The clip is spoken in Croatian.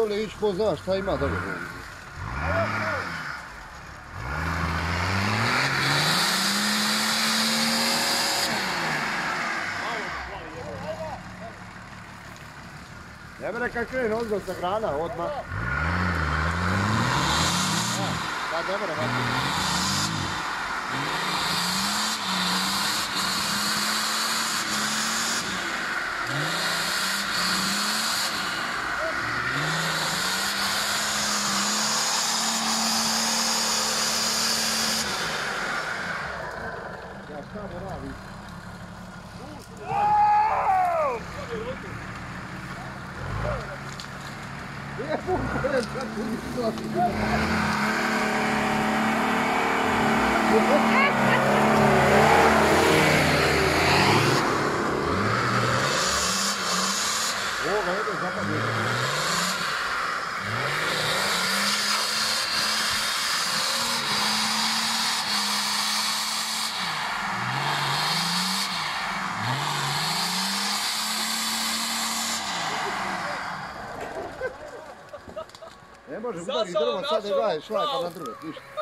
dole ići, ko zna šta ima dole. Ne mene kad krene ozgo sa grana, odmah. Sad ne mene vati. Ja šta mu radi? Ne može udari drvo, sad ne daje šlaka na drvo, ništa.